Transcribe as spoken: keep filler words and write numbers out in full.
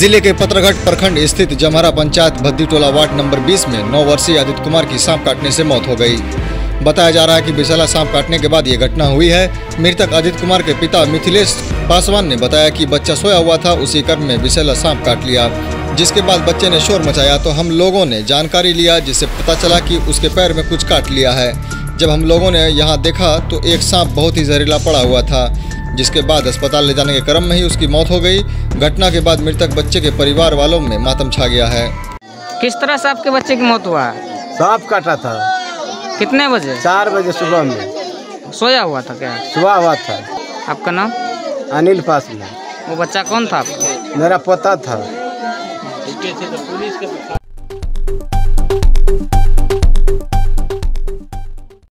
जिले के पत्रघट प्रखंड स्थित जमहरा पंचायत भद्दीटोला वार्ड नंबर बीस में नौ वर्षीय आदित्य कुमार की सांप काटने से मौत हो गई। बताया जा रहा है कि विषैला सांप काटने के बाद ये घटना हुई है। मृतक आदित्य कुमार के पिता मिथिलेश पासवान ने बताया कि बच्चा सोया हुआ था, उसी क्रम में विषैला सांप काट लिया, जिसके बाद बच्चे ने शोर मचाया तो हम लोगों ने जानकारी लिया, जिससे पता चला कि उसके पैर में कुछ काट लिया है। जब हम लोगों ने यहाँ देखा तो एक सांप बहुत ही जहरीला पड़ा हुआ था, जिसके बाद अस्पताल ले जाने के क्रम में ही उसकी मौत हो गई। घटना के बाद मृतक बच्चे के परिवार वालों में मातम छा गया है। किस तरह से आपके बच्चे की मौत हुआ है? सांप काटा था। कितने बजे? चार बजे सुबह में। सोया हुआ था क्या? सुबह हुआ था। आपका नाम? अनिल पासवान। वो बच्चा कौन था आपका? मेरा पोता था।